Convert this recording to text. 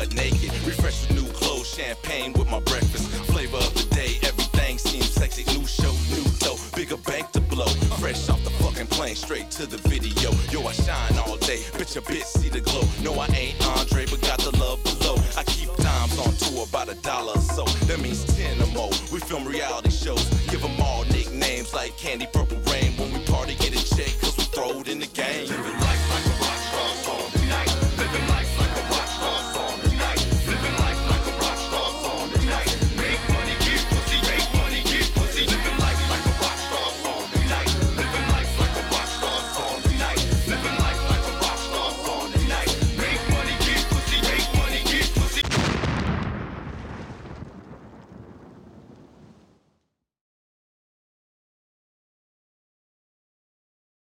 butt naked. Refresh with new clothes, champagne with my breakfast. Flavor of the day, everything seems sexy. New show, new dough, bigger bank to blow. Fresh off the fucking plane, straight to the video. Yo, I shine all day, bitch, a bitch, see the glow. No, I ain't Andre, but got the love below. I keep dimes on tour, about $1 or so. That means 10 or more. We film reality shows, give them all nicknames like Candy Purple